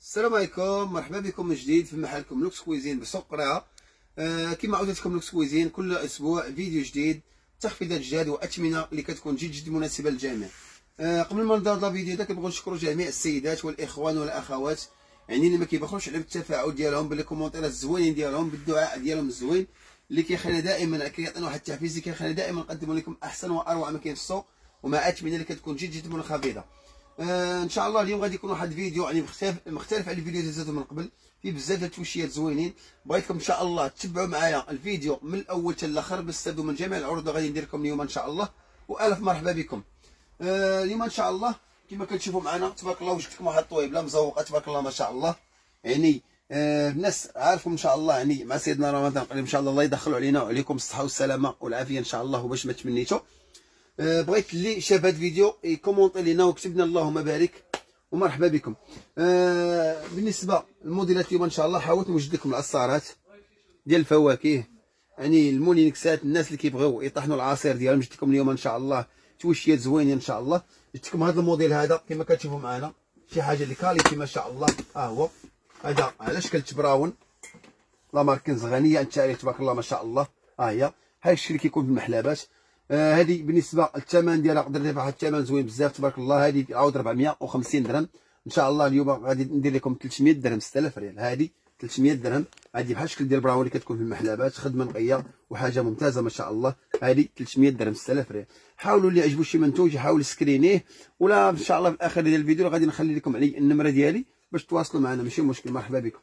السلام عليكم، مرحبا بكم من جديد في محلكم لوكس كويزين بسوق قراعه. كما عودتكم لوكس كويزين كل اسبوع فيديو جديد، تخفيضات جداد واثمنه اللي كتكون جد مناسبه للجميع. قبل ما نبداو هذا الفيديو ده كنبغيو نشكروا جميع السيدات والاخوان والاخوات يعني اللي ما كيبخلوش على التفاعل ديالهم بالكومونتيرات الزوينين ديالهم بالدعاء ديالهم الزوين اللي كيخلينا دائما كيعطينا واحد التحفيز اللي كيخلينا دائما نقدموا لكم احسن واروع ما كاين في السوق ومع اثمنه اللي كتكون جد منخفضه. ان شاء الله اليوم غادي يكون واحد الفيديو يعني مختلف على الفيديو اللي دازو من قبل، فيه بزاف ديال التوشيات زوينين. بغيتكم ان شاء الله تتبعوا معايا الفيديو من الاول حتى الاخر باش تستافدوا من جميع العروض اللي غادي ندير لكم اليوم ان شاء الله، والف مرحبا بكم. اليوم ان شاء الله كما كتشوفوا معنا تبارك الله وجدتكم واحد الطويبله مزوقه تبارك الله ما شاء الله. يعني الناس عارفكم ان شاء الله يعني مع سيدنا رمضان قريب ان شاء الله، الله يدخلوا علينا وعليكم الصحه والسلامه والعافيه ان شاء الله وباش ما تمنيتوا. بغيت اللي شاف هذا الفيديو يكومونطي لينا وكتب لنا اللهم بارك ومرحبا بكم. بالنسبه للموديلات اليوم ان شاء الله حاولت نوجد لكم العصارات ديال الفواكه، يعني المولينكسات الناس اللي كيبغيو يطحنوا العصير ديالهم. جبت لكم اليوم ان شاء الله توشيات زوينين ان شاء الله. جبت لكم هذا الموديل هذا كما كتشوفوا معنا شي حاجه اللي كاليتي ما شاء الله. هو هذا على شكل تبراون، لا ماركنز غنيه عن التعريف تبارك الله ما شاء الله. هي هاي الشيء اللي كيكون في المحلبات. هذه بالنسبه للثمن ديالها قدرت فيها واحد الثمن زوين بزاف تبارك الله. هذه عاود 450 درهم ان شاء الله. اليوم غادي ندير لكم 300 درهم 6000 ريال. هذه 300 درهم، هذه بحال الشكل ديال البراون اللي كتكون في المحلبات، خدمه نقيه وحاجه ممتازه ما شاء الله. هذه 300 درهم 6000 ريال. حاولوا اللي عجبو شي منتوج يحاول سكرينيه، ولا ان شاء الله في الاخر ديال الفيديو غادي نخلي لكم عليه النمره ديالي باش تواصلوا معنا، ماشي مشكل. مرحبا بكم.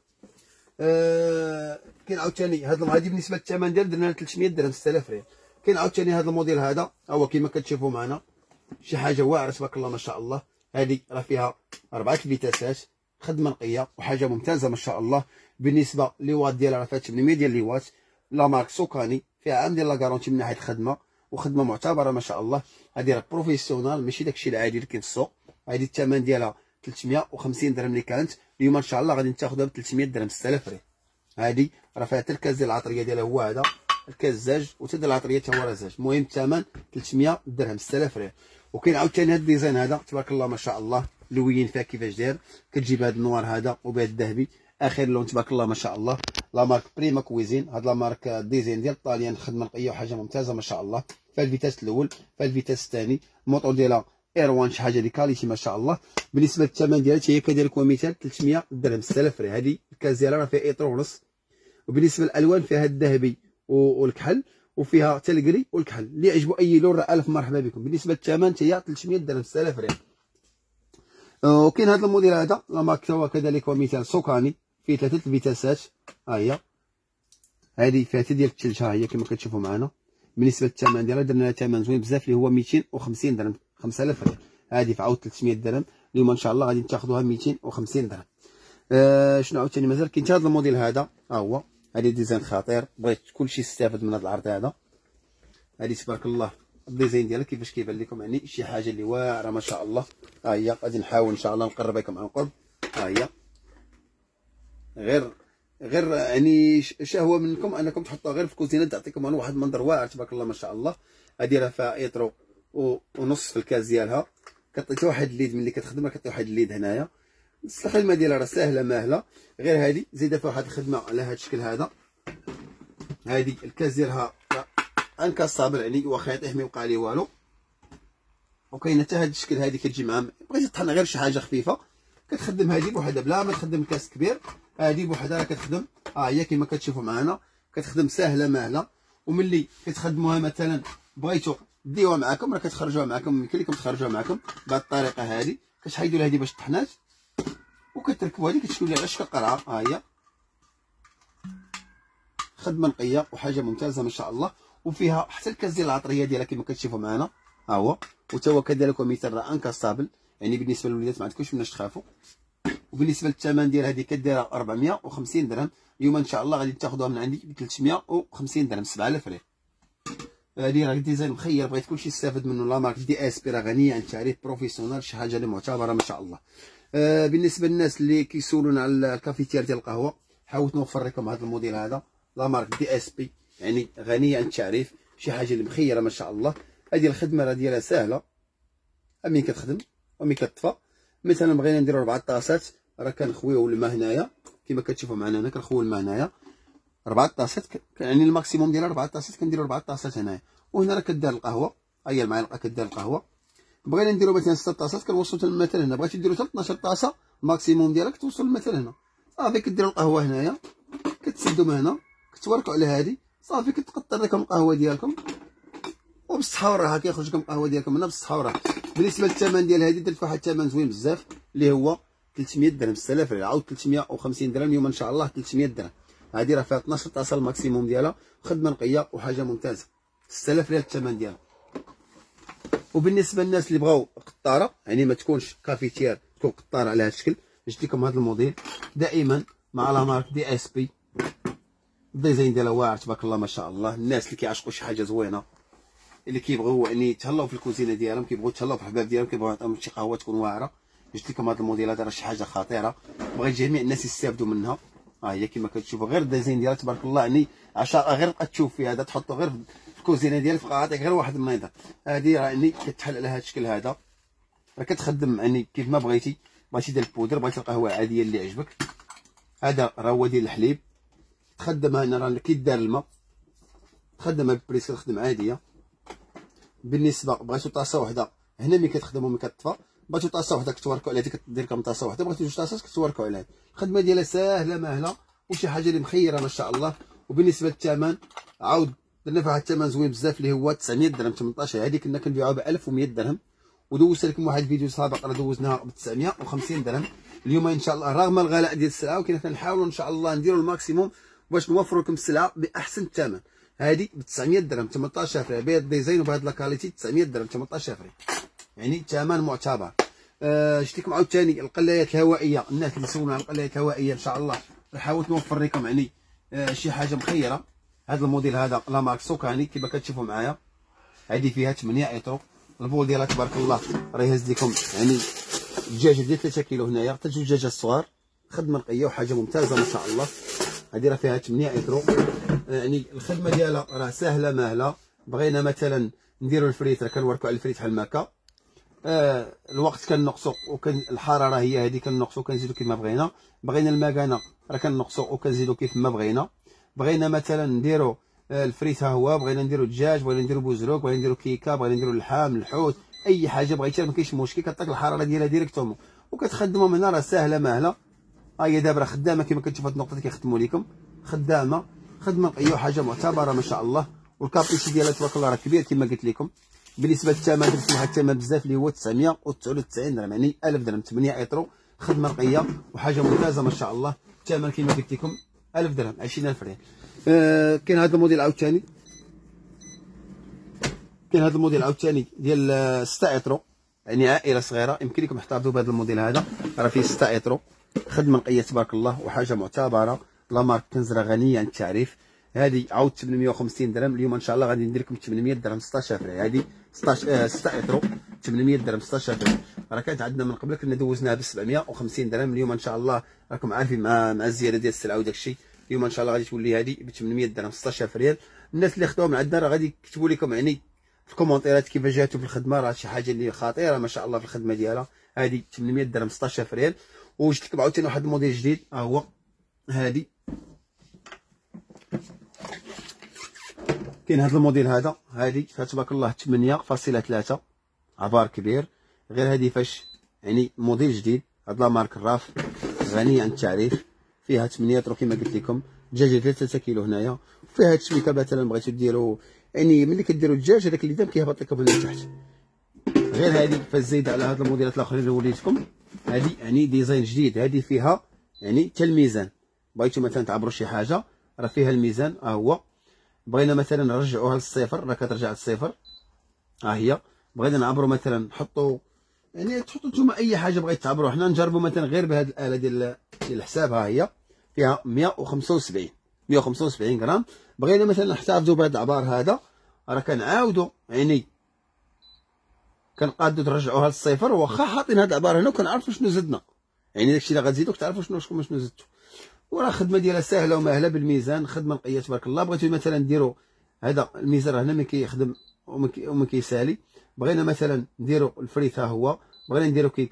كاين عاوتاني هذه بالنسبه للثمن ديال درنا 300 درهم 6000 ريال. كاين عاوتاني هذا الموديل هذا هو كما كتشوفوا معنا شي حاجه واعره تبارك الله ما شاء الله. هذه راه فيها 4 فيتاسات، خدمه نقيه وحاجه ممتازه ما شاء الله. بالنسبه للوات ديالها راه فيها 800 ديال الوات، لا مارك سوكاني، فيها عام ديال لا كارونتي من ناحيه الخدمه وخدمه معتبره ما شاء الله. هذه راه بروفيسيونال ماشي داكشي العادي اللي كاين في السوق. هذه الثمن ديالها 350 درهم اللي كانت، اليوم ان شاء الله غادي تاخذها ب 300 درهم 6000 ريال. هذه راه فيها حتى الكاس ديال العطريه ديالها هو هذا الكاس زاج، وحتى ديال العطريه حتى هو راه زاج. المهم الثمن 300 درهم 6000 ريال. وكاين عاوتاني هذا الديزاين هذا تبارك الله ما شاء الله، لوين فيها كيفاش داير، كتجيب هذا النوار هذا وبهذا الذهبي اخر لون تبارك الله ما شاء الله. لا مارك بريما كويزين، هاد لا مارك ديزاين ديال الطاليان، خدمه نقيه وحاجه ممتازه ما شاء الله. فيها الفيتاس الاول، فيها الفيتاس الثاني، الموطور ديالها ايروان شي حاجه اللي كاليتي ما شاء الله. بالنسبه للثمن ديالها هي كذلك ومثال 300 درهم 6000 ريال. هذه الكاس ديالها راه فيها ايطر ونص. وبالنسبه للالوان فيها الذهبي والكحل، وفيها حتى الكري والكحل. اللي عجبو اي لون راه الف مرحبا بكم. بالنسبه للثمن هي 300 درهم 6000 ريال. وكاين هذا الموديل هذا لا مارك هو كذلك ومثال سوكاني، فيه 3 الفيتاسات. ها هي هذه فيها حتى ديال الثلج، ها هي كما كتشوفوا معنا. بالنسبه للثمن ديالها درنا لها ثمن زوين بزاف اللي هو 250 درهم 5000 ريال. هذه في عاود 300 درهم، اليوم ان شاء الله غادي تاخذوها 250 درهم. شنو عاوتاني مازال كاين هذا الموديل هذا، ها هو هذه ديزاين خطير، بغيت كلشي يستافد من هذا العرض هذا. هذه تبارك الله الديزاين ديالها كيفاش كيبان لكم، يعني شي حاجه اللي واعره ما شاء الله. ها هي غادي نحاول ان شاء الله نقربها لكم عن قرب. ها هي غير يعني شهوه منكم انكم تحطوها غير في الكوزينه، تعطيكم واحد المنظر واعر تبارك الله ما شاء الله. هذه راه فيها ايترو ونص في الكاس ديالها. كطيتي واحد الليد ملي كتخدم راه كطيح واحد الليد هنايا. الخدمه ديالها راه ساهله ماهله، غير هذه زايده فيها واحد الخدمه على هذا الشكل هذا. هذه الكاس ديالها انكاسابل، يعني واخا يطيح ما يوقع ليه والو. وكاينه حتى هذا الشكل، هذه كتجي مع بغيتي تطحن غير شي حاجه خفيفه كتخدم هذه بوحدها بلا ما تخدم كاس كبير. هذه بوحدها راه كتخدم، هي كما كتشوفوا معنا كتخدم ساهله ماهله. وملي كتخدموها مثلا بغيتو ديوها معكم راه كتخرجوها معكم، يمكن لكم تخرجوها معكم بهذه الطريقه. هذه كتحيدوا لها هذه باش طحنات وكتركبوا هذه كتشكل لها على شكل قرعه. ها هي خدمه نقيه وحاجه ممتازه ما شاء الله. وفيها حتى الكاس ديال العطريه ديالها كما كتشوفوا معنا، ها هو وتا هو كذلك ومثال راه انكاسابل، يعني بالنسبه للوليدات ما عندكمش مناش تخافوا. وبالنسبه للثمن ديال هذه كديرها 450 درهم، اليوم ان شاء الله غادي تاخذوها من عندي ب 350 درهم 7000 ريال. هذه راه ديزاين مخير، بغيت كلشي يستافد منه. لا مارك دي اس بي راه غنيه عن تعريف، بروفيسيونال، شي حاجه اللي معتبره ما شاء الله. بالنسبه للناس اللي كيسولونا على الكافيتير ديال القهوه، حاولت نوفر لكم هذا الموديل هذا لا مارك دي اس بي، يعني غنيه عن التعريف، شي حاجه اللي مخيره ما شاء الله. هذه الخدمه راه ديالها ساهله، امين كتخدم ومين كتطفى. مثلا بغينا نديرو 4 طاسات، راه كنخويو الماء هنايا كما كتشوفوا معنا هنا. كنخويو الماء هنايا 4 طاسات، يعني الماكسيموم ديالها 4 طاسات، كنديروا 4 طاسات هنايا. وهنا راه كدار القهوه، ها هي المعلقه كدار القهوه. بغينا نديرو مثلا 6 طاسات كنوصلوا مثلا هنا، بغيتي ديروا حتى 12 طاسه الماكسيموم ديالها كتوصل مثلا هنا. صافي كديروا القهوه هنايا، كتسدوا من هنا، كتوركوا على هذه، صافي كتقطر لكم القهوه ديالكم وبالصحه والراحه. كيخرج لكم القهوه ديالكم هنا بالصحه والراحه. بالنسبه للثمن ديال هذه درت واحد الثمن زوين بزاف اللي هو 300 درهم. 6000 ريال عاود 350 درهم. اليوم ان شاء الله 300 درهم. هذه راه فيها 12 طاسه الماكسيموم ديالها، خدمه نقيه وحاجه ممتازه. 6000 ريال الثمن ديالها. وبالنسبه للناس اللي بغاو قطاره، يعني ما تكونش كافيتير، تكون قطاره على هذا الشكل، جبت لكم هذا الموديل دائما مع لا مارك دي اس بي. الديزاين ديالها واعر تبارك الله ما شاء الله. الناس اللي كيعشقوا شي حاجه زوينه، اللي كيبغيو يعني يتهلاو في الكوزينه ديالهم، كيبغيو يتهلاو في الحباب ديالهم، كيبغيو يعطيهم شي قهوه تكون واعره، جبت لكم هذا الموديل. هذا راه شي حاجه خطيره، بغيت جميع الناس يستافدوا منها. ها هي كما كتشوفوا، غير الديزاين ديالها تبارك الله، يعني عشاء غير تبقى تشوف فيها هذا، تحطو غير في الكوزينه ديالك، تبقى عاطيك غير واحد المنيضه. هذه راه يعني كتحل على هذا الشكل هذا، راه كتخدم يعني كيف ما بغيتي. بغيتي ديال البودر، بغيتي القهوه عاديه اللي عجبك. هذا راه هو ديال الحليب، تخدمها هنا راه كيدار الماء، تخدمها بالبريس، كتخدم عاديه. بالنسبه بغيتو طاسه وحده هنا ملي كتخدموا ملي كتطفى، بغيتو طاسه وحده كتوركوا على هذيك، كدير لكم طاسه وحده، بغيتو جوج طاسات كتوركوا على هذه. الخدمه ديالها ساهله ماهله وشي حاجه اللي مخيره ما شاء الله. وبالنسبه للثمن عاود درنا فيها الثمن زوين بزاف اللي هو 900 درهم 18. هذه كنا كنبيعوها ب 1100 درهم، ودوزت لكم واحد الفيديو سابق راه دوزناها ب 950 درهم. اليوم ان شاء الله رغم الغلاء ديال السلعه، ولكن كنحاولوا ان شاء الله نديروا الماكسيموم باش نوفروا لكم السلعه باحسن الثمن. هذه ب 900 درهم 18 فري، بهذا الديزاين وبهذا لاكاليتي 900 درهم 18 فري، يعني ثمن معتبر. شفت لكم عاوتاني القلايات الهوائيه. الناس اللي سولنا على القلايات الهوائيه ان شاء الله راه حاولت نوفر لكم يعني شي حاجه مخيره. هذا الموديل هذا لا مارك سوكاني كما كتشوفوا معايا، هذه فيها 8 ايترو. البول ديالها تبارك الله راه يهز لكم يعني الدجاجه ديال 3 كيلو هنايا حتى جوج دجاجات صغار، خدمه نقيه وحاجه ممتازه ما شاء الله. هذه راه فيها 8 ايترو، يعني الخدمه ديالها راه سهله ماهله. بغينا مثلا نديروا الفريت، راه كنوركوا على الفريت بحال هكا. الوقت كنقصوا، وكان الحراره هي هذه كنقصوا كنزيدوا كيما بغينا. بغينا المكانه راه كنقصوا وكنزيدوا كيف ما بغينا. بغينا مثلا نديروا الفريت ها هو، بغينا نديروا الدجاج، بغينا نديروا بوزروك، بغينا نديروا كيكه، بغينا نديروا اللحم الحوت، اي حاجه بغيتيها ما كاينش مشكل. كتعطيك الحراره ديالها ديريكتومون وكتخدموا من هنا، راه ساهله ماهله. ها هي دابا راه خدامه كما كتشوفوا هاد النقطه اللي كيخدموا لكم، خدامه خدمه نقيه وحاجه معتبره ما شاء الله. والكابيسي ديالها تبارك الله راه كبير كما قلت لكم. بالنسبه للثمن درت واحد الثمن بزاف اللي هو 999 درهم، يعني 1000 درهم. 8 ايترو، خدمه نقيه وحاجه ممتازه ما شاء الله. الثمن كما قلت لكم 1000 درهم 20000 ريال. كاين هذا الموديل عاوتاني، كاين هذا الموديل عاوتاني ديال 6 ايترو، يعني عائله صغيره يمكن لكم تحتفظوا بهذا الموديل هذا، راه فيه 6 ايترو، خدمه نقيه تبارك الله وحاجه معتبره. لا مارك كنز راه غنيه عن التعريف. هذه عاود 850 درهم. اليوم ان شاء الله غادي ندير لكم 800 درهم 16 فري. هذه 6 ايترو 800 درهم 16 فري. راه كانت عندنا من قبل كنا دوزناها ب 750 درهم. اليوم ان شاء الله راكم عارفين مع الزياده ديال السلعه وداك الشيء، اليوم ان شاء الله غادي تولي هذه ب 800 درهم 16 ريال. الناس اللي خداوها من عندنا راه غادي يكتبوا لكم يعني في الكومونتيرات كيف جاتو في الخدمه، راه شي حاجه اللي خطيره ما شاء الله في الخدمه ديالها. هذه 800 درهم 16 ريال. وجبت لكم عاوتاني واحد الموديل جديد، ها هو هذه. كاين هذا الموديل هذا، هذه فيها تبارك الله 8.3 عبار كبير. غير هذه فاش يعني موديل جديد، هاد لا مارك الراف غني عن التعريف. فيها 8 ايترو كما قلت لكم، دجاجه ديال 3 كيلو هنايا. وفيها التشبيكه مثلا بغيتو ديروا يعني ملي كديروا الدجاج هذاك اللي دام كيهبط لكم من تحت. غير هذه فالزايده على هاد الموديلات الاخرين اللي وليتكم، هذه يعني ديزاين جديد. هذه فيها يعني حتى الميزان، بغيتو مثلا تعبروا شي حاجه راه فيها الميزان ها هو. بغينا مثلا نرجعوها للصفر راه كترجع للصفر، ها هي. بغينا نعبروا مثلا نحطوا يعني تحطوا نتوما اي حاجه بغيتوا تعبروا. حنا نجربوا مثلا غير بهذه الاله ديال الحساب، ها هي فيها 175 غرام. بغينا مثلا نحتفظوا بهذا العبار هذا، راه كنعاودوا يعني كنقادوا نرجعوها للصفر، واخا حاطين هذا العبار هنا وكنعرفوا شنو زدنا، يعني داكشي اللي غتزيدوا كتعرفوا شنو زدتوا. وراه الخدمه ديالها ساهله وماهله بالميزان، خدمه نقيه تبارك الله. بغيتو مثلا ديروا هذا الميزان هنا ما كيخدم وما كيسالي. بغينا مثلا نديروا الفريت ها هو، بغينا نديروا كيكه،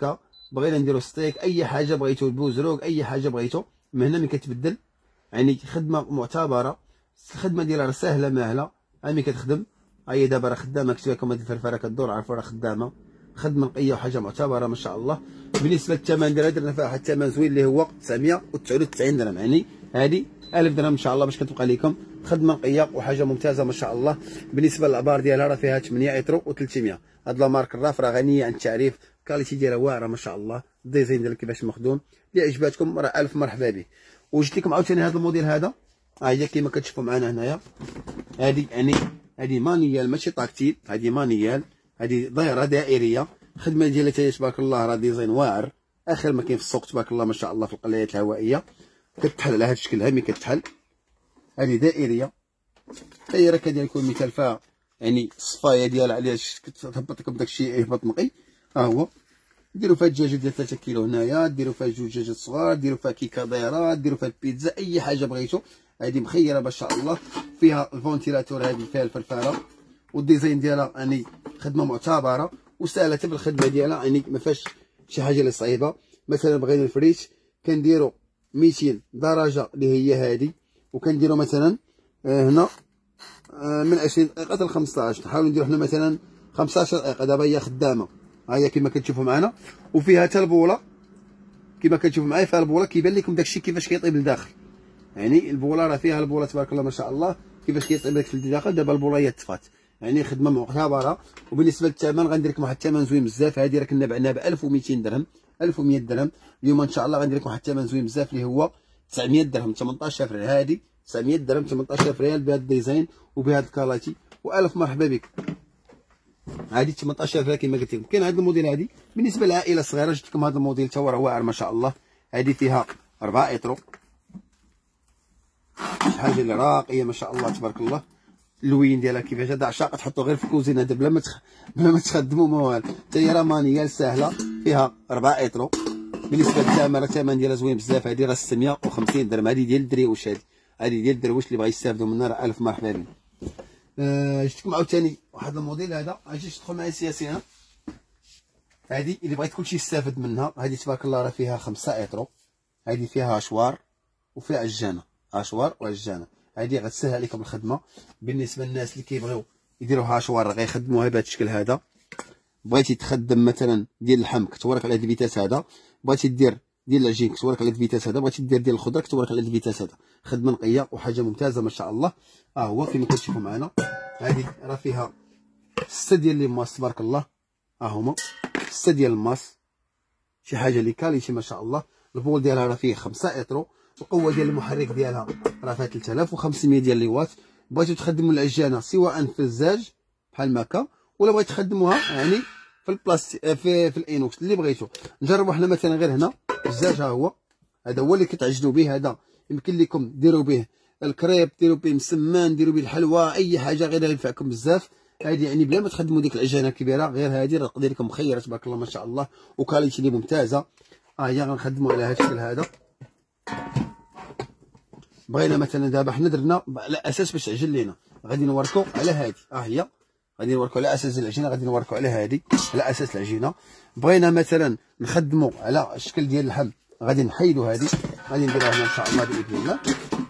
بغينا نديرو ستيك، اي حاجه بغيتو، البوزروك اي حاجه بغيتو من هنا ملي كتبدل. يعني خدمه معتبره، الخدمه ديالها راه سهله ماهله. ملي كتخدم هي دابا راه خدامه، كتبها لكم هاد الفرفره كدور، عرفوا راه خدامه، خدمه نقيه وحاجه معتبره ما شاء الله. بالنسبه للثمن ديالها درنا فيها واحد الثمن زوين اللي هو 999 درهم، يعني هذه 1000 درهم ان شاء الله باش كتبقى لكم خدمه نقيه وحاجه ممتازه ما شاء الله. بالنسبه للابار ديالها راه فيها 8 اترو و300. هاد لا مارك الراف راه غنيه عن التعريف، الكاليتي ديالها واعره ما شاء الله، الديزاين ديالها كيفاش مخدوم. اللي عجباتكم راه الف مرحبا به. وجدت لكم عاوتاني هذا الموديل هذا، ها هي كيما كتشوفوا معنا هنايا. هذه يعني هذه مانيال ماشي طاكتيل، هذه مانيال، هذه دايره دائريه. الخدمه ديالها تبارك الله راه ديزاين واعر اخر ما كاين في السوق تبارك الله ما شاء الله. في القلايات الهوائيه كتحل على هذا الشكل، هامي كتحل، هذه دائريه. هي راه كدير لكم مثال فيها يعني الصفايه ديالها علاش كتهبط لكم داكشي يهبط نقي. ها هو ديروا فيها الدجاجه ديال 3 كيلو هنايا، ديروا فيها جوج دجاجات صغار، ديروا فيها كيكه دايره، ديروا فيها البيتزا، اي حاجه بغيتو. هذه مخيره ما شاء الله، فيها الفونتيلاتور، هذه فيها الفرفاره، والديزاين ديالها يعني خدمه معتبره وسهله في الخدمه ديالها، يعني ما فيهاش شي حاجه اللي صعيبه. مثلا بغينا الفريش كنديروا 200 درجه اللي هي هذه، وكنديروا مثلا هنا من 20 دقيقه حتى ل 15. نحاولوا نديروا حنا مثلا 15 دقيقه. دابا هي خدامه، ها هي كما كتشوفوا معنا، وفيها حتى البوله كما كتشوفوا معايا. فيها البوله كيبان لكم داكشي كيفاش كيطيب لداخل، يعني البوله راه فيها البوله تبارك الله ما شاء الله كيفاش كيطيب داكشي لداخل. دابا البوله هي طفات، يعني خدمه معتبره. وبالنسبه للثمن غندير لكم واحد الثمن زوين بزاف. هذه راه كنا بعناها ب 1200 درهم، 1100 درهم. اليوم ان شاء الله غندير لكم واحد الثمن زوين بزاف اللي هو 900 درهم، 18 ريال. هذه 900 درهم 18 ريال بهذا الديزاين وبهذا الكاليتي، والف مرحبا بك. هذه 18 ريال كما قلت لكم. كاين هذا الموديل هذه بالنسبه للعائله الصغيره، جبت لكم هذا الموديل تا هو راه واعر ما شاء الله. هذه فيها 4 اترو، شي حاجه اللي راقيه ما شاء الله تبارك الله. اللوين ديالها كيفاش هذا عشاق تحطو غير في الكوزينه هذا بلا ما تخدموا ما والو. حتى هي راه مانيال ساهله، فيها 4 اترو. بالنسبه للثمن راه الثمن ديالها زوين بزاف. هذه راه 650 درهم، هذه ديال الدريوش، هذه ديال الدرويش اللي بغا يستافدوا منها راه الف مرحبا به. جبتكم عاوتاني واحد الموديل هذا، اجي تدخل معايا سياسي هنا. هذه اللي بغيت كلشي يستافد منها، هذه تبارك الله راه فيها 5 اترو. هذه فيها اشوار وفيها عجانه، اشوار وعجانه. هذه غتسهل عليكم الخدمه. بالنسبه للناس اللي كيبغيو يديروها اشوار غيخدموها بهذا الشكل هذا. بغيتي تخدم مثلا ديال اللحم كتورك على هذا الفيتاس هذا، بغيتي دير ديال العجين كتورك على هذا الفيتاس هذا، بغيتي دير ديال الخضره كتورك على هذا الفيتاس هذا. خدمه نقيه وحاجه ممتازه ما شاء الله. هو كما كتشوفوا معنا. هذه راه فيها 6 ديال لي ماس تبارك الله، هما 6 ديال الماس، شي حاجه اللي كاليتي ما شاء الله. البول ديالها راه فيه 5 اترو. القوه ديال المحرك ديالها راه فيها 3500 ديال لي وات. بغيتو تخدموا العجانه سواء في الزاج بحال ماكا، ولا بغيتو تخدموها يعني في البلاستيك في الانوكس اللي بغيتو. نجربوا حنا مثلا غير هنا الزاج، ها هو هذا هو اللي كتعجنوا به. هذا يمكن لكم ديروا به الكريب، ديروا به مسمان، ديروا به الحلوى، اي حاجه غير ينفعكم بزاف. هذه يعني بلا ما تخدموا ديك العجانه الكبيره، غير هذه راه تقدر لكم مخيره تبارك الله ما شاء الله، وكاليتي اللي ممتازه. هي غنخدموا على هذا الشكل هذا. بغينا مثلا دابا حنا درنا على اساس باش تعجن لينا، غادي نوركو على هذه. هي غادي نوركو على اساس العجينه، غادي نوركو على هذه على اساس العجينه. بغينا مثلا نخدموا على الشكل ديال اللحم، غادي نحيدوا هذه، غادي نديروها هنا ان شاء الله باذن الله.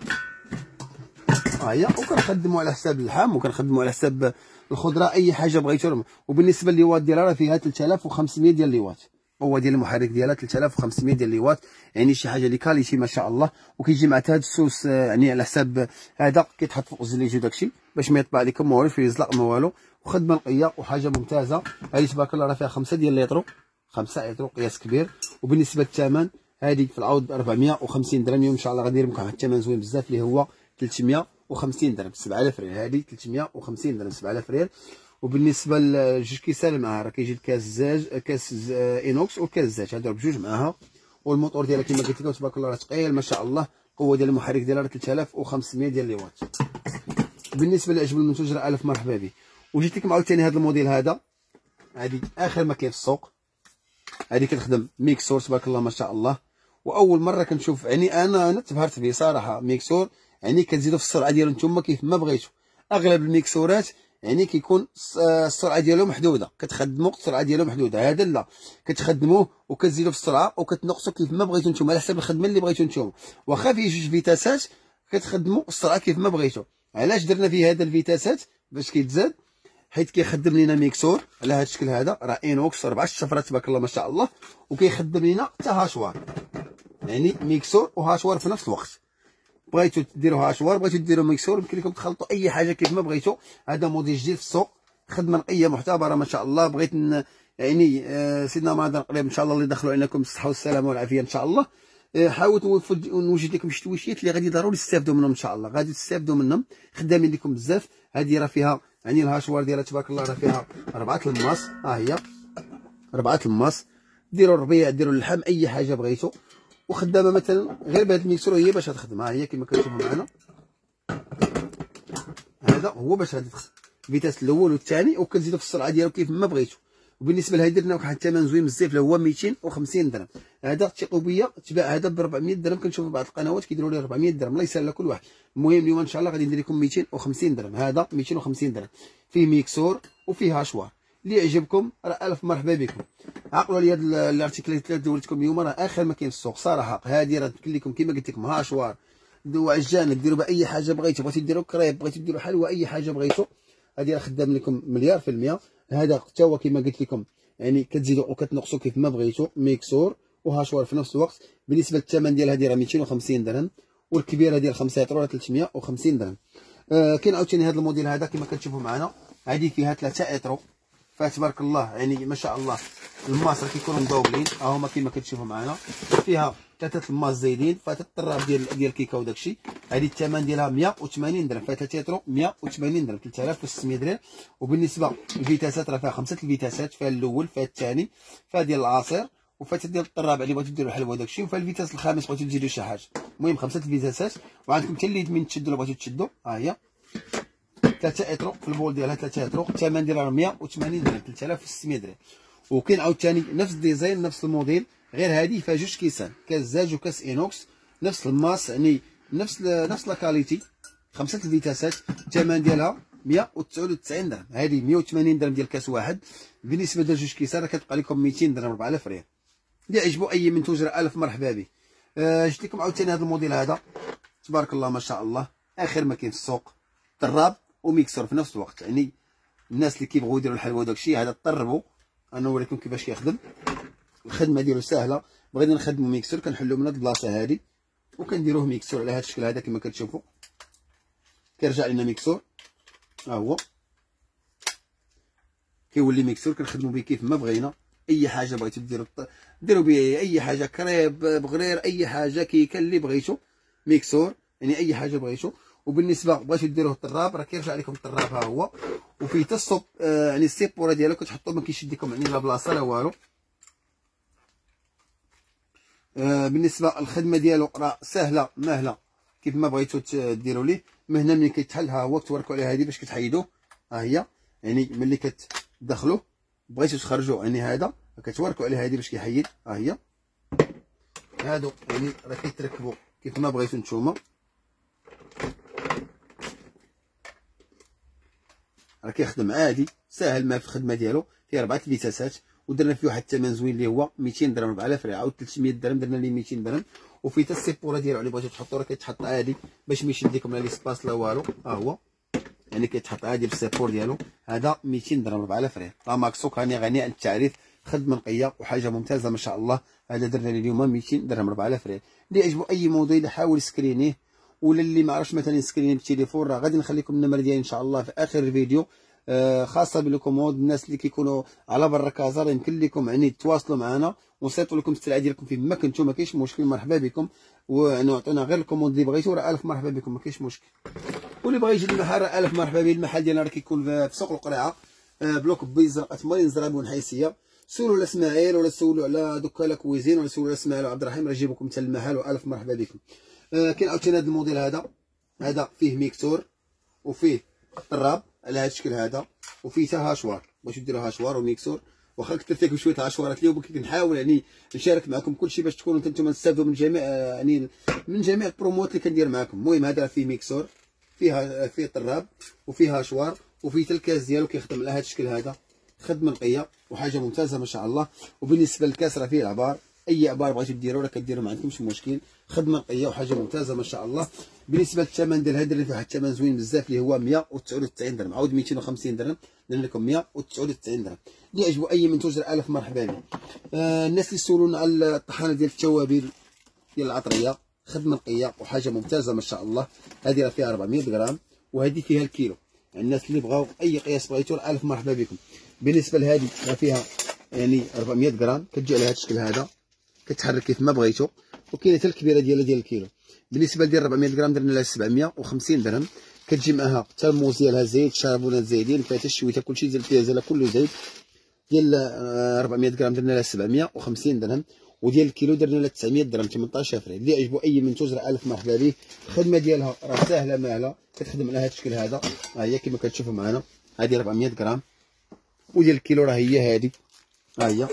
هي وكنخدموا على حساب اللحم، وكنخدموا على حساب الخضره، اي حاجه بغيتو. وبالنسبه لليوات ديالها راه فيها 3500 ديال الليوات، هو ديال المحرك ديالها 3500 ديال الليوات، يعني شي حاجه اللي كاليتي ما شاء الله. وكيجي مع هذا السوس يعني على حساب هذا كيتحط فوق الزليج وداكشي باش ما يطبع لكم ما والو، في يزلق ما والو، وخدمه نقيه وحاجه ممتازه. هذه تبارك الله راه فيها 5 ديال لترو، 5 اترو قياس كبير. وبالنسبه للثمن هذه في العوض ب 450 درهم. اليوم ان شاء الله غندير لكم واحد الثمن زوين بزاف اللي هو 350 درهم، 7000 ريال. هذه 350 درهم 7000 ريال. وبالنسبه لجوج كيسان معها راه كيجي الكاس زاج، كاس اينوكس وكاس زاج، هادو بجوج معاها. والموتور ديالها كما قلت لكم تبارك الله راه ثقيل ما شاء الله. القوه ديال المحرك ديالها راه 3500 ديال لي وات. بالنسبه لعجب المنتوج راه الف مرحبا به. وجيت لكم عاوتاني هذا الموديل هذا، هذه اخر ما كاين في السوق. هذه كتخدم ميكسور تبارك الله ما شاء الله. واول مره كنشوف، يعني انا تبهرت به صراحه. ميكسور يعني كتزيدوا في السرعه ديالو نتوما كيف ما بغيتو. اغلب الميكسورات يعني كيكون السرعه ديالو محدوده، كتخدموا السرعه ديالو محدوده. هذا لا، كتخدموه وكتزيدوا في السرعه وكتنقصوا كيف ما بغيتو نتوما على حسب الخدمه اللي بغيتو نتوما. واخا فيه جوج فيتاسات كتخدموا السرعه كيف ما بغيتو. علاش درنا فيه هذا الفيتاسات؟ باش كيتزاد، حيت كيخدم لينا ميكسور على هذا الشكل هذا، راه انوكس 4 الشفرات تبارك الله ما شاء الله، وكيخدم لينا حتى هاشوار، يعني ميكسور وهاشوار في نفس الوقت. بغيتو ديروا هاشوار، بغيتو ديروا ميكسور، يمكن لكم تخلطوا اي حاجه كيف ما بغيتو. هذا موديل جديد في السوق، خدمه نقيه معتبره ما شاء الله. بغيت يعني سيدنا رمضان قريب ان شاء الله اللي يدخلوا عليكم بالصحه والسلامه والعافيه ان شاء الله. حاولت نوجد لكم شي تويشيات اللي غادي ضروري تستافدوا منهم ان شاء الله، غادي تستافدوا منهم، خدامين لكم بزاف. هذه راه فيها يعني الهاشوار ديالها تبارك الله راه فيها 4 الماس، ها هي 4 الماس. ديروا الربيع، ديروا اللحم، اي حاجه بغيتو. وخدامه مثلا غير بهذا الميكسور هي باش تخدم، ها هي كما كتشوفوا معنا. هذا هو باش غادي تخدم الفيتاس الاول والثاني، وكنزيدوا في السرعه ديالو كيف ما بغيتو. وبالنسبه لهذا درنا واحد الثمن زوين بزاف اللي هو 250 درهم. هذا ثقوا بيا تباع هذا ب 400 درهم، كنشوفوا بعض القنوات كيديروا ليه 400 درهم، الله يسهل على كل واحد. المهم اليوم ان شاء الله غادي ندير لكم 250 درهم. هذا 250 درهم فيه ميكسور وفيه هاشوار. اللي يعجبكم راه الف مرحبا بكم. عقلوا على هذا الارتيكلات اللي دورتكم اليوم، راه اخر ما كاين في السوق صراحه. هذه راه تمكن لكم كما قلت لكم هاشوار، دوا عجان، ديروا باي حاجه بغيتو، بغيتو ديروا كريب، بغيتو ديروا حلوى، اي حاجه بغيتو. هذه راه خدام لكم مليار في المية. هذا حتى هو كما قلت لكم يعني كتزيدوا وكتنقصوا كيف ما بغيتو، ميكسور وهاشوار في نفس الوقت. بالنسبه للثمن ديال هذه راه 250 درهم، والكبيره ديال 5 لتر راه 350 درهم. كاين عاوتاني هذا الموديل هذا كما كتشوفوا معنا، هذه فيها 3 اطرو، فتبارك الله يعني ما شاء الله. الماس راه كيكونوا مدوبلين، ها هما كما كتشوفوا معنا، فيها 3 الماس زايدين، فات الطراب ديال الكيكه وداكشي. هذه الثمن ديالها 180 درهم، فيها 3 لتر 180 درهم، 3600 درهم. وبالنسبه للفيتاسات راه فيها 5 الفيتاسات، فيها الاول، فيها الثاني، فيها ديال العصير، وفات ديال الطراب اللي بغيتو ديروا الحلوى وداكشي، وفيها الفيتاس الخامس بغيتو تزيدوا شي حاجه. المهم 5 الفيتاسات. وعندكم حتى اليد من تشدوا بغيتو تشدوا، ها هي 3 اترو في البول ديالها، 3 اترو، الثمن ديالها 180 درهم، 3600 درهم. وكاين عاوتاني نفس الديزاين نفس الموديل، غير هذه فيها جوج كيسان، كاس زاج وكاس انوكس، نفس الماس يعني نفس لا كاليتي، 5 الفيتاسات، الثمن ديالها 199 درهم. هذه 180 درهم ديال كاس واحد. بالنسبه لجوج كيسان راه كتبقى لكم 200 درهم، 4000 ريال. اللي عجبو اي منتوج راه الف مرحبا به. جبت لكم عاوتاني هذا الموديل هذا تبارك الله ما شاء الله، اخر ما كاين في السوق، طراب وميكسور في نفس الوقت. يعني الناس اللي كيبغيو يديروا الحلوى وداكشي، هذا طربوا. انا نوريكم كيفاش كيخدم، الخدمه ديالو سهله. بغينا نخدموا ميكسور كنحلوا من هاد البلاصه هذه وكنديروه ميكسور على هذا الشكل هذا كما كتشوفوا، كيرجع لنا ميكسور، ها هو كيولي ميكسور، كنخدموا به كيف ما بغينا. اي حاجه بغيتو ديروا به اي حاجه، كريب، بغرير، اي حاجه، كيكه اللي بغيتو، ميكسور يعني اي حاجه بغيتو. وبالنسبه بغيتو ديروه الطراب راه كيرجع لكم الطراب، ها هو. وفيه حتى الصوب يعني السيبوره ديالو كتحطوا ما كيشد لكم يعني لا بلاصه لا والو. بالنسبه للخدمه ديالو راه سهله ماهله كيف ما بغيتو ديروا ليه. من هنا ملي كيتحل ها هو كتوركوا عليه هذه باش كتحيدوه، ها هي يعني ملي كتدخلوه بغيتو تخرجوا يعني هذا كتوركوا عليه هذه باش كيحيد، ها هي. هادو يعني راه كيتركبوا كيف ما بغيتو نتوما، راه كيخدم عادي ساهل ما في الخدمه ديالو. فيه 4 فيتاسات، ودرنا فيه واحد الثمن زوين اللي هو 200 درهم، 4000 ريال، عاود 300 درهم درنا ليه 200 درهم. وفيه حتى السيبوره ديالو اللي بغيتو تحطوا راه كيتحط عادي باش ما يشد لكم لا لي سباس لا والو، ها هو يعني كيتحط عادي في السيبور ديالو. هذا 200 درهم، 4000 ريال. لا ماكسوك غني عن التعريف، خدمه نقيه وحاجه ممتازه ما شاء الله. هذا درنا ليه اليوم 200 درهم، 4000 ريال. اللي يعجبو اي موديل حاول سكرينيه، ولا اللي ما عرفش مثلا سكرينيه بالتليفون راه غادي نخليكم النمر ديالي ان شاء الله في اخر الفيديو، خاصه بالكومود. الناس اللي كيكونوا على برا كازار يمكن لكم يعني تواصلوا معنا ونسيطوا لكم السلعه ديالكم فين ما كنتو، ما كاينش مشكل، مرحبا بكم. ونعطينا غير الكوموند اللي بغيتو راه الف مرحبا بكم، ما كاينش مشكل. واللي بغى يجي للمحل راه الف مرحبا به. المحل ديالنا راه كيكون في سوق القريعه، بلوك بيزا اتمرين زرابون حيسيه. سولوا على اسماعيل ولا سولوا على دكاله كويزين ولا سولوا على اسماعيل وعبد الرحيم، راه يجيبوكم حتى المحل والف مرحبا بكم. كاين عاوتاني هذا الموديل هذا فيه ميكسور وفيه طراب على هذا الشكل هذا، وفيه حتى هاشوار باش ديروا هاشوار وميكسور. واخا كثرت لكم شويه هاشوارات اليوم، كنحاول يعني نشارك معكم كلشي باش تكونوا انتم تستافدوا من جميع يعني من جميع البروموت اللي كندير معكم. المهم هذا فيه ميكسور، فيه طراب وفيه هاشوار وفي حتى الكاس ديالو كيخدم على هذا الشكل هذا، خدمه نقيه وحاجه ممتازه ما شاء الله. وبالنسبه للكاس راه فيه العبار، اي عبار بغيتو ديروا راه كديروا ما عندكمش مشكل، خدمه نقيه وحاجه ممتازه ما شاء الله. بالنسبه للثمن ديال هذا اللي فيه واحد الثمن زوين بزاف اللي هو 199 درهم، عاود 250 درهم درنا لكم 199 درهم. اللي عجبو اي منتوج راه الف مرحبا به. الناس اللي سولونا على الطحانه ديال التوابل ديال العطريه، خدمه نقيه وحاجه ممتازه ما شاء الله. هذه راه فيها 400 غرام وهذه فيها الكيلو. الناس اللي بغاو اي قياس بغيتو الف مرحبا بكم. بالنسبه لهذه راه فيها يعني 400 غرام، كتجي على هذا الشكل هذا، كتحرك كيف ما بغيتو. وكاينه حتى الكبيره ديال الكيلو. بالنسبه ديال 400 غرام درنا لها 750 درهم، كتجي معها حتى الموز ديالها زيت، شابونات زايدين، فيها حتى الشويته، كلشي ديال البيازه كله زايد. ديال 400 غرام درنا لها 750 درهم، وديال الكيلو درنا لها 900 درهم 18 فري. اللي عجبو اي منتوج راه الف مرحبا به. الخدمه ديالها راه ساهله ماهله، كتخدم على هذا الشكل هذا، ها هي كما كتشوفوا معنا. هذه 400 غرام، وديال الكيلو راه هي هذه، ها هي.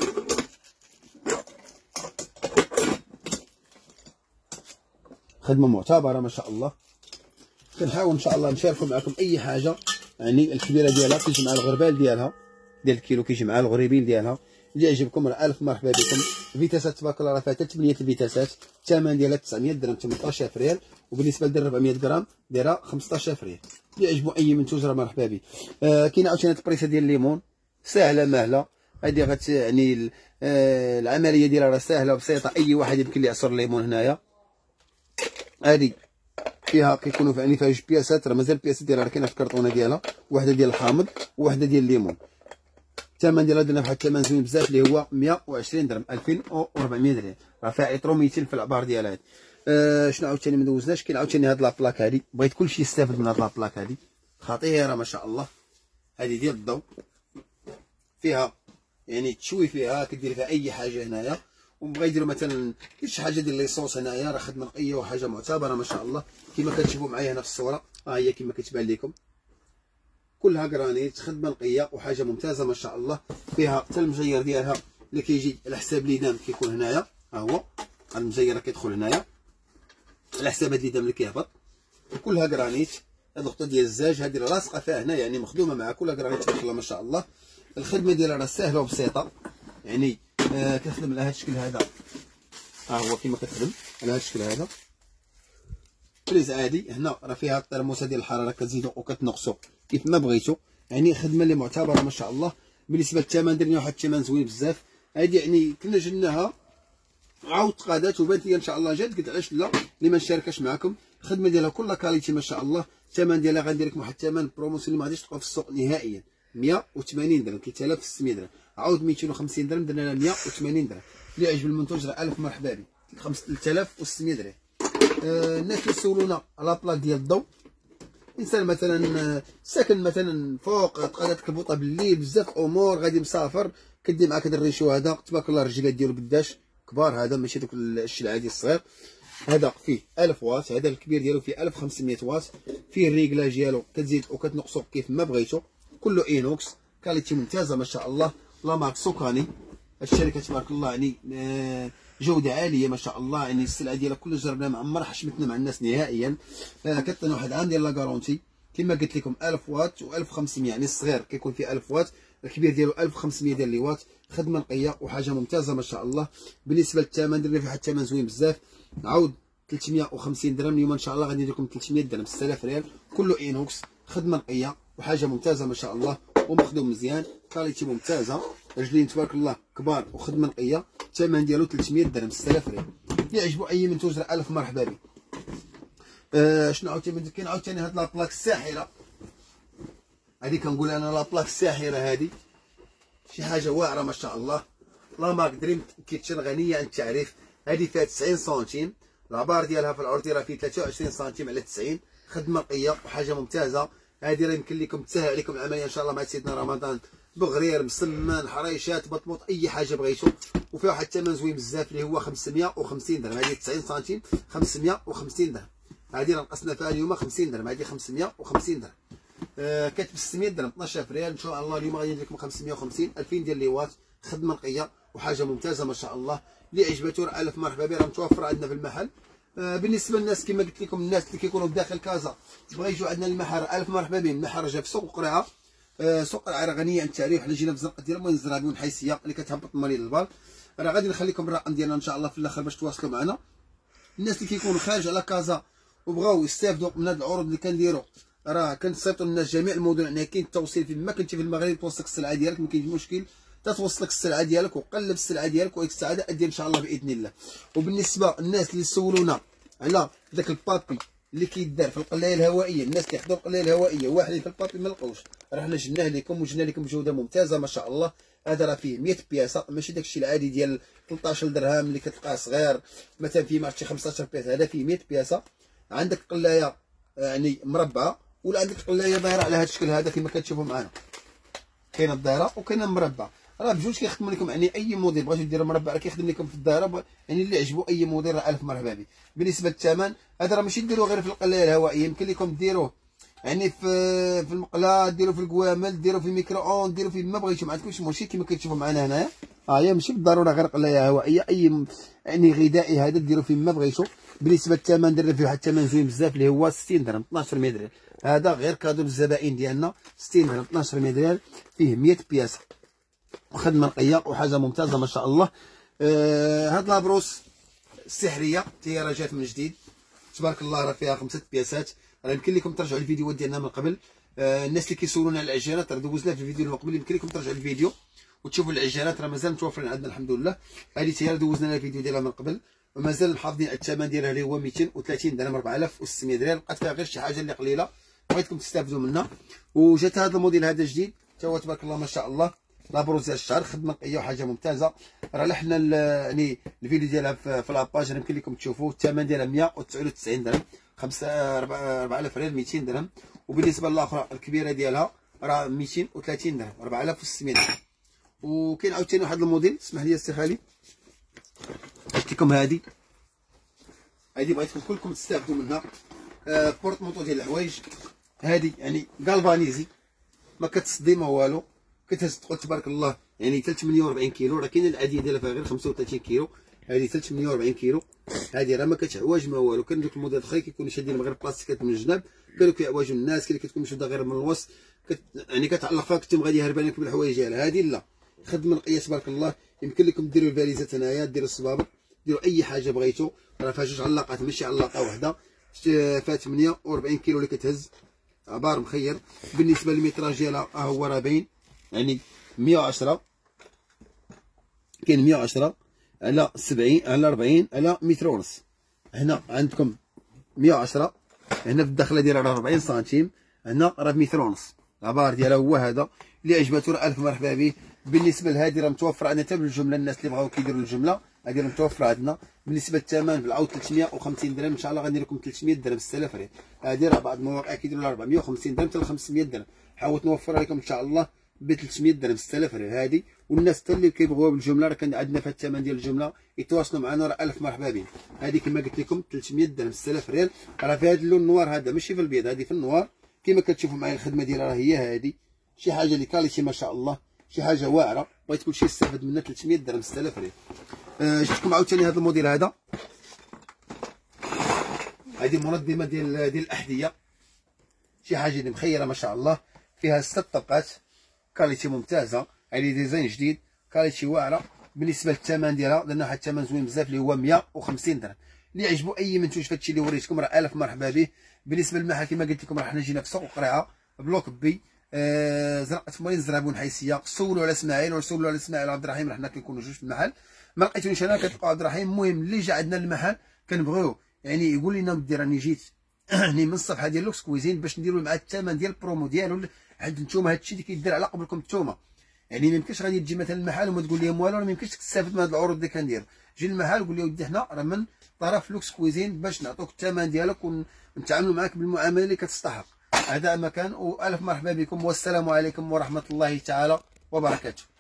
خدمه معتبره ما شاء الله. كنحاول ان شاء الله نشاركوا معكم اي حاجه. يعني الكبيره ديالها كيجي مع الغربال ديالها ديال الكيلو، كيجي مع الغريبين ديالها. اللي يعجبكم راه الف مرحبا بكم. فيتاسات تبارك الله راه فيها حتى 8 الفيتاسات، الثمن ديالها 900 درهم 18 فريال. وبالنسبه لديال 400 غرام دايره 15 فريال. اللي يعجبو اي منتوج راه مرحبا به. كاينه عاوتاني البريسه ديال الليمون، ساهله ماهله. هذه يعني العمليه ديالها راه ساهله وبسيطه، اي واحد يمكن ليه يعصر الليمون هنايا. هذه فيها كيكونوا يعني فيها جوج بياسات، راه مازال البياسات ديالها راه كاينه في الكرتونه ديالها، وحده ديال الحامض وحده ديال الليمون. الثمن ديالها درنا بواحد الثمن زوين بزاف اللي هو 120 درهم 2400 درهم. راه فيها عطرو 200 في العبار ديالها. شنو عاوتاني ما دوزناش؟ كاين عاوتاني هاد لابلاك هادي، بغيت كلشي يستافد من هاد لابلاك هادي، خطيره ما شاء الله. هادي ديال الضو، فيها يعني تشوي فيها، كدير فيها اي حاجه هنايا. وبغا يديروا مثلا شي حاجه ديال ليصوص هنايا، راه خدمه نقيه وحاجه معتبره ما شاء الله. كما كتشوفوا معايا هنا في الصوره، ها هي كما كتبان لكم، كلها جرانيت، خدمه نقيه وحاجه ممتازه ما شاء الله. فيها حتى المجير ديالها اللي كيجي على حساب ليدام كيكون هنايا، ها هو المجير كيدخل هنايا على حساب هاد ليدام اللي كيهبط. كلها جرانيت. هاد الخطه ديال الزاج هادي لاصقه فيها هنا، يعني مخدومه مع كلها جرانيت تبارك الله ما شاء الله. الخدمه ديالها راه سهله وبسيطه، يعني كتخدم على هذا الشكل هذا، ها هو كما كتخدم على هذا الشكل هذا. فريز عادي. هنا راه فيها الترموسه ديال الحراره، كتزيدو وكتنقصو كيف ما بغيتو. يعني خدمه اللي معتبره ما شاء الله. بالنسبه للثمن درنا واحد الثمن زوين بزاف. هادي يعني كنا جبناها عاود تقادات وبانت لي ان شاء الله جات، قلت علاش لا اللي ما نشاركش معكم. الخدمه ديالها كلها كاليتي ما شاء الله. الثمن ديالها غندير لكم واحد الثمن بروموسيون اللي ما غاديش تلقاو في السوق نهائيا، 180 درهم 3600 درهم، عاود 250 درهم درنا لها 180 درهم. اللي عجب المنتوج راه الف مرحبا به. 3600 درهم. الناس اللي سولونا على بلاك ديال الضو، انسان مثلا ساكن مثلا فوق، تقدر تكبوطه بالليل، بزاف امور، غادي مسافر، كدي معاك هذا الريشو هذا تبارك الله. الرجلات ديالو قداش كبار، هذا ماشي دوك الشي العادي الصغير. هذا فيه 1000 واط، هذا الكبير ديالو فيه 1500 واط. فيه الريكلاج ديالو كتزيد وكتنقصو كيف ما بغيتو، كله اينوكس، كاليتي ممتازه ما شاء الله. لا مارك سوكاني، الشركه تبارك الله يعني جوده عاليه ما شاء الله. يعني السلعه ديالها كل جربناها ما عمرها حشمتنا مع الناس نهائيا. كتعطينا واحد العام ديال لا غارونتي كما قلت لكم 1000 واط و1500، يعني الصغير كيكون فيه 1000 واط، الكبير ديالو 1500 ديال لي واط. خدمه نقيه وحاجه ممتازه ما شاء الله. بالنسبه للثمن درنا فيه واحد الثمن زوين بزاف، عاود 350 درهم. اليوم ان شاء الله غادي ندير لكم 300 درهم 6000 ريال، كله اينوكس، خدمه نقيه وحاجه ممتازه ما شاء الله. ومخدوم مزيان، كاليتي ممتازه، رجلين تبارك الله كبار وخدمه نقيه. الثمن ديالو 300 درهم 6000 ريال. اللي يعجبو اي منتوج راه الف مرحبا به. شنو عاوتاني كاين عاوتاني هاد لابلاك الساحره، هادي كنقول انا لابلاك الساحره، هادي شي حاجه واعره ما شاء الله. لا مارك دريم كيتشن غنيه عن التعريف. هادي فيها 90 سنتيم، العبار ديالها في العرض راه فيه 23 سنتيم على 90، خدمه نقيه وحاجه ممتازه. هادي راه يمكن لكم تسهل عليكم العمليه ان شاء الله مع سيدنا رمضان، بغرير مسمان حريشات بطموط اي حاجه بغيتو. وفيها واحد الثمن زوين بزاف اللي هو 550 درهم. هذه 90 سنتيم 550 درهم. هذه راه نقصنا فيها اليوم 50 درهم، هذه 550 درهم. كاتب 600 درهم 12 ريال. ان شاء الله اليوم غادي ندير لكم 550 2000 ديال لي واط، خدمه نقيه وحاجه ممتازه ما شاء الله. اللي عجبته راه الف مرحبا به، راه متوفر عندنا في المحل. بالنسبه للناس كما قلت لكم، الناس اللي كيكونوا بداخل كازا بغا يجوا عندنا للمحار، الف مرحبا بهم. المحار جا في سوق قرعه، سوق قرعه راه غنيه عن التعريف. حنا جينا في الزنقه ديال المهم الزرابي حيسيه اللي كتهبط المالي للبال. راه غادي نخليكم الرقم ديالنا ان شاء الله في الاخر باش تواصلوا معنا. الناس اللي كيكونوا خارج على كازا وبغاو يستافدوا من هاد العروض اللي كنديروا، راه كنصيفطوا للناس جميع المدن. يعني كاين التوصيل فين ما كنتي في المغرب توصلك السلعه ديالك، ما كاينش مشكل، تتوصلك السلعه ديالك وقلب السلعه ديالك وديك الساعه ادي ان شاء الله باذن الله. وبالنسبه للناس اللي سولونا على داك البابي اللي كيدار في القلايه الهوائيه، الناس كيحضروا القلايه الهوائيه واحدين في البابي ما لقاوش، راه حنا جبناه لكم وجبنا لكم بجوده ممتازه ما شاء الله. هذا راه فيه 100 بياسه، ماشي داكشي العادي ديال 13 درهم اللي كتلقاه صغير مثلا فيه مارشي 15 بياسه. هذا فيه 100 بياسه. عندك قلايه يعني مربعه، ولا عندك قلايه دايره على هذا الشكل هذا كما كتشوفوا معنا. كاينه الدايره وكاينه المربع، راه بجوج كيخدموا لكم. يعني اي موديل بغيتو ديروا مربع راه كيخدم لكم في الدايره، يعني اللي عجبو اي موديل راه الف مرحبا به. بالنسبه للثمن هذا راه ماشي ديروه غير في القلايه الهوائيه، يمكن لكم ديروه يعني في المقله، ديروا في الكوامل، ديروا في الميكرو اون، ديروا في ما بغيتو، ما عندكمش مشكل كما كتشوفوا معنا هنايا. هي ماشي بالضروره غير قلايه هوائيه، اي يعني غذائي هذا ديروا فيه ما بغيتو. بالنسبه للثمن درنا فيه واحد الثمن زوين بزاف اللي هو 60 درهم 12 ميدريال. هذا غير كادو للزبائن ديالنا، 60 درهم 12 ميدريال، فيه 100 بياسه وخدمه نقيه وحاجه ممتازه ما شاء الله. هاد لابروس السحريه هي راه جات من جديد تبارك الله، راه فيها 5 بياسات. راه يمكن لكم ترجعوا الفيديوهات ديالنا من قبل. الناس اللي كيسولونا على العجينات راه دوزنا في الفيديو اللي قبل، يمكن لكم ترجعوا الفيديو وتشوفوا العجينات راه مازال متوفرين عندنا الحمد لله. هذه هي دوزنا لها الفيديو ديالها من قبل، ومازال محافظين على الثمن ديالها اللي هو 230 درهم 4600 ريال. بقات فيها غير شي حاجه اللي قليله بغيتكم تستافدوا منها. وجات هذا الموديل هذا جديد حتى هو تبارك الله ما شاء الله، لابروز ديال الشعر، خدمه نقيه وحاجه ممتازه. راه لحنا يعني الفيديو ديالها في لاباج، راه يمكن لكم تشوفوه. الثمن ديالها 199 درهم 4000 ريال 200 درهم. وبالنسبه للاخرى الكبيره ديالها راه 230 درهم 4600 درهم. وكاين عاوتاني واحد الموديل، اسمح لي السي خالي قلت لكم هذه بغيتكم كلكم تستافدوا منها. بورت موطو ديال الحوايج، هذه يعني غالفانيزي ما كتصدي ما والو، كتهز تقول تبارك الله يعني 348 كيلو. راه كاينه العاديه ديالها فيها غير 35 كيلو، هذه 348 كيلو. هذه راه ما كتعواج ما والو. كان دوك الموديل الاخرين كيكونوا شادين غير بلاستيكات من الجناب، كانوا كيعواجوا الناس، كاين اللي كتكون مشدوده غير من الوسط يعني كتعلق فيها كنتم غادي هربانين لكم الحوايج ديالها. هذه لا، خدمه نقيه تبارك الله. يمكن لكم ديروا الفاليزات هنايا، ديروا الصبابط، ديروا اي حاجه بغيتو. راه فيها جوج علاقات ماشي علاقه واحده، فيها 48 كيلو اللي كتهز عبار مخير. بالنسبه للميتراج ديالها هو راه باين يعني 110، كاين 110 على 70 على 40 على متر ونص. هنا عندكم 110، هنا في الدخله ديالها راه 40 سنتيم، هنا راه بمتر ونص. العبار ديالها هو هذا اللي عجباتو راه الف مرحبا به. بالنسبه لهذه راه متوفره عندنا حتى بالجمله، الناس اللي بغاو كيديروا الجمله هذه راه متوفره عندنا. بالنسبه للثمن بالعوض 350 درهم ان شاء الله غندير لكم 300 درهم 6000 ريال. هذه راه بعض المواقع كيديروا لها 450 درهم حتى 500 درهم، حاولت نوفرها لكم ان شاء الله ب 300 درهم 6000 ريال. هذه والناس حتى اللي كيبغيوها بالجمله راه كان عندنا في الثمن ديال الجمله يتواصلوا معنا، راه الف مرحبا بهم. هذه كما قلت لكم 300 درهم 6000 ريال. راه في هذا اللون النوار هذا ماشي في البيض، هذه في النوار كما كتشوفوا معايا. الخدمه ديالها راه هي هذه شي حاجه اللي كاليتي ما شاء الله، شي حاجه واعره بغيت كلشي يستافد منها. 300 درهم 6000 ريال. جبتكم عاوتاني هذا الموديل هذا، هذه منظمه ديال الاحذيه، شي حاجه اللي مخيره ما شاء الله. فيها 6 طبقات، كاليتي ممتازه، هذه ديزاين جديد، كاليتي واعره. بالنسبه للثمن ديالها درنا واحد الثمن زوين بزاف اللي هو 150 درهم. اللي عجبو اي منتوج في هادشي اللي وريتكم راه الف مرحبا به. بالنسبه للمحل كما قلت لكم راه حنا جينا في سوق قرعه بلوك بي، زرقه موالين زرابون حيسيه. سولوا على اسماعيل ولا سولوا على اسماعيل عبد الرحيم، راه حنا كنكونوا جوج في المحل. ما لقيتونيش انا كتلقاو عبد الرحيم. المهم اللي جا عندنا للمحل كنبغيو يعني يقول لنا ودي راني جيت يعني من الصفحه ديال لوكس كويزين باش نديروا مع الثمن ديال البرومو ديالو عند نتوما. هادشي اللي كيدير على قبلكم نتوما، يعني ما يمكنش غادي تجي مثلا المحل وما تقول لهم والو، ما يمكنش تستافد من هاد العروض اللي كندير. جي المحل وقول لي ودي حنا راه من طرف لوكس كويزين باش نعطوك الثمن ديالك ونتعاملوا معاك بالمعامله اللي كتستحق. هذا مكان، والف مرحبا بكم، والسلام عليكم ورحمه الله تعالى وبركاته.